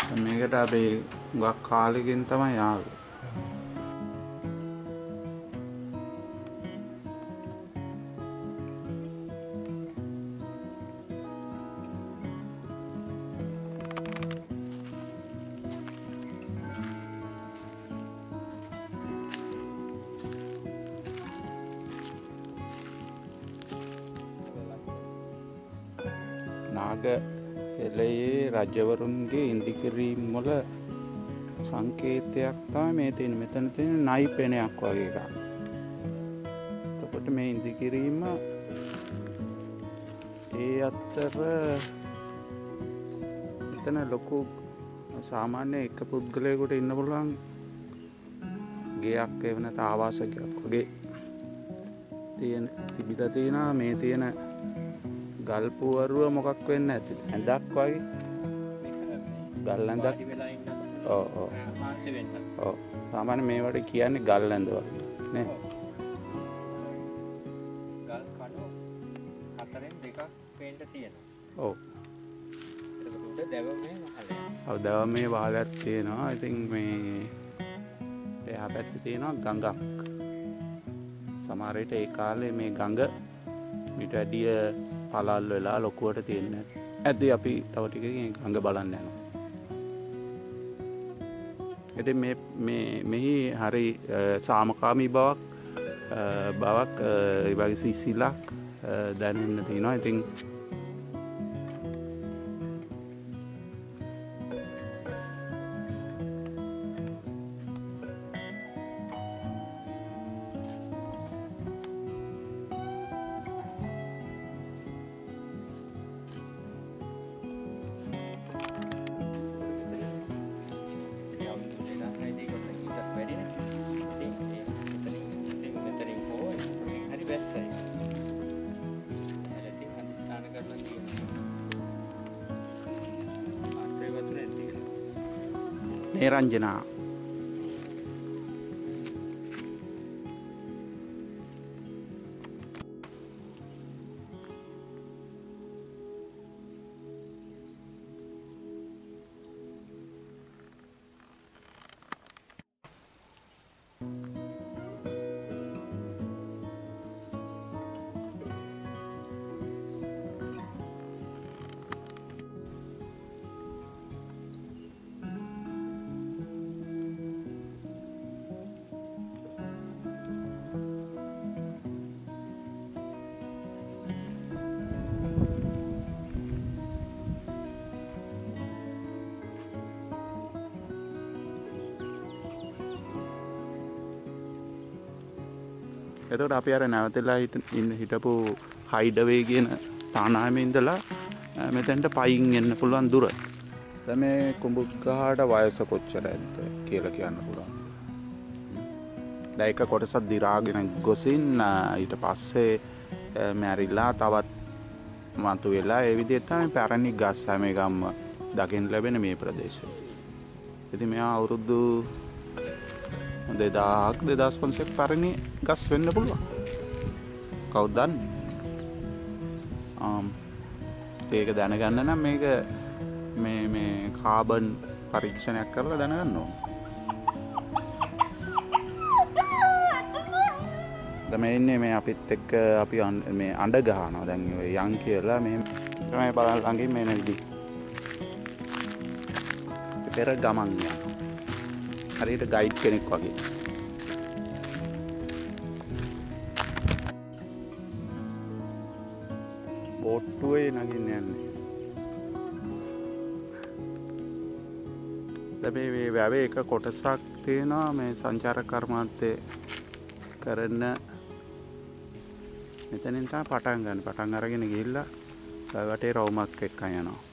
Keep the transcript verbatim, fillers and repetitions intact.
මේකට අපි ගොඩක් කාලෙකින් තමයි ආවේ. නාග එළයේ රජවරුන්ගේ ඉන්දිකිරීම් වල සංකේතයක් තමයි මේ තියෙන. මෙතන තියෙන නයි පෙනයක් වගේ එකක්. එතකොට මේ ඉන්දිකිරීම ඒ අතර මෙතන ලොකු සාමාන්‍ය එක පුද්ගලයෙකුට ඉන්න පුළුවන් ගෙයක් එවන ආවාසයක් වගේ තියෙන තිබිලා තියෙනවා. මේ තියෙන ගල් පුවරුව මොකක් වෙන්නේ නැති ඇඳක් වගේ ගල් ඇඳක්. ඔව් ඔව් ඔව් සාමාන්‍ය මේවට කියන්නේ ගල් ඇඳ වගේ නේ. ගල් කණු හතරෙන් දෙකක් පේන්න තියෙනවා. ඔව් ඒක උඩ දැවමේ වහලයක්. ඔව් දැවමේ වහලයක් තියෙනවා. ඉතින් මේ එහා පැත්තේ තියෙනවා ගඟක්. සමහර විට ඒ කාලේ මේ ගඟ මිට වැඩිය පළල් වෙලා ලොකුවට තියෙන්නේ ඇද්දි අපි තව ටිකකින් ගඟ බලන්න යනවා. ඉතින් මේ මේ මෙහි හරි සාමකාමී බවක් බවක් ඒ වගේ සිසිලක් දැනෙන්න තියෙනවා. ඉතින් නිරංජනා එතකොට අපි අර නැවතලා ඉන්න හිටපු හයිඩවේ කියන තානායමේ ඉඳලා මෙතෙන්ට පයින් එන්න පුළුවන් දුර. දැන් මේ කුඹුගහට වයස කොච්චරද කියලා කියන්න පුළුවන්. දැන් එක කොටසක් දිරාගෙන ගොසින් ඊට පස්සේ මැරිලා තවත් මතු වෙලා ඒ විදිහට තමයි පැරණි ගස් හැම එකම දකින්න ලැබෙන මේ ප්‍රදේශය. ඉතින් මෙයා අවුරුදු දෙදාහක් දෙදාස් පන්සියක් පැරණි ගස් වෙන්න පුළුවන්. කවුද දන්නේ? ආම් ඒක දැනගන්න නම් මේක මේ මේ කාබන් පරීක්ෂණයක් කරලා දැනගන්න ඕන. දැන් මේ ඉන්නේ මේ අපිත් එක්ක අපි මේ අඬ ගහනවා. දැන් ඔය යන් කියලා මේ තමයි බලන් ළඟින් මේ විදිහ. පෙර ගමන් යනවා. හරියට ගයිඩ් කෙනෙක් වගේ. බෝට්ටුවේ නගින්න යන්නේ. දැන් මේ වැවේ එක කොටසක් තියෙනවා මේ සංචාරක කර්මාන්තේ කරන. මෙතනින් තමයි පටන් ගන්න. පටන් අරගෙන ගිහිල්ලා වටේ රවුමක් එක්ක යනවා.